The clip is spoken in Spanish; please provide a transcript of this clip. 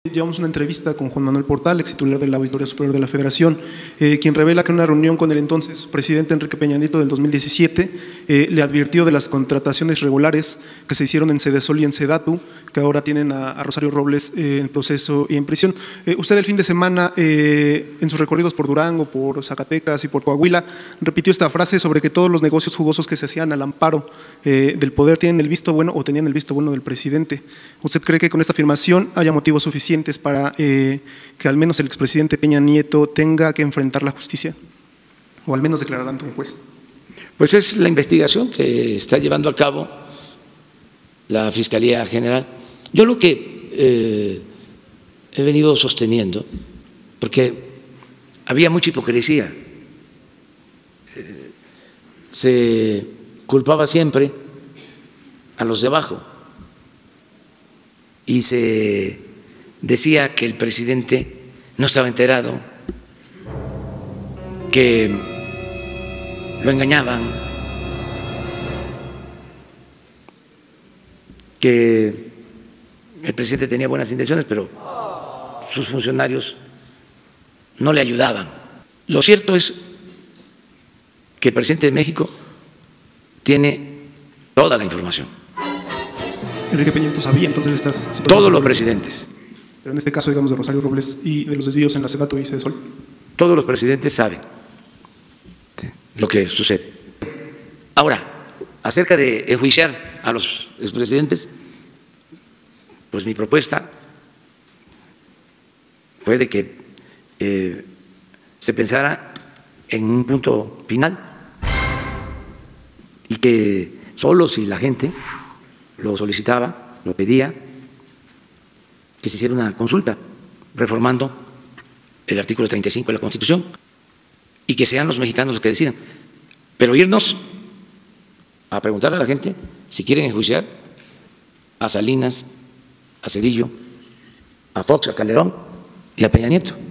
Llevamos una entrevista con Juan Manuel Portal, ex titular de la Auditoría Superior de la Federación, quien revela que en una reunión con el entonces presidente Enrique Peña Nieto del 2017 le advirtió de las contrataciones regulares que se hicieron en Sedesol y en Sedatu, que ahora tienen a Rosario Robles en proceso y en prisión. Usted el fin de semana, en sus recorridos por Durango, por Zacatecas y por Coahuila, repitió esta frase sobre que todos los negocios jugosos que se hacían al amparo del poder tienen el visto bueno o tenían el visto bueno del presidente. ¿Usted cree que con esta afirmación haya motivos suficientes para que al menos el expresidente Peña Nieto tenga que enfrentar la justicia, o al menos declarar ante un juez? Pues es la investigación que está llevando a cabo la Fiscalía General. Yo lo que he venido sosteniendo, porque había mucha hipocresía, se culpaba siempre a los de abajo y se decía que el presidente no estaba enterado, que lo engañaban, que el presidente tenía buenas intenciones, pero sus funcionarios no le ayudaban. Lo cierto es que el presidente de México tiene toda la información. Enrique Peña Nieto sabía entonces de estas situaciones. Todos los presidentes. Pero en este caso, digamos, de Rosario Robles y de los desvíos en la Sedatu y Sedesol. Todos los presidentes saben lo que sucede. Ahora, acerca de enjuiciar a los expresidentes, pues mi propuesta fue de que se pensara en un punto final y que solo si la gente lo solicitaba, lo pedía, que se hiciera una consulta reformando el artículo 35 de la Constitución y que sean los mexicanos los que decidan. Pero irnos a preguntarle a la gente si quieren enjuiciar a Salinas, a Zedillo, a Fox, a Calderón y a Peña Nieto.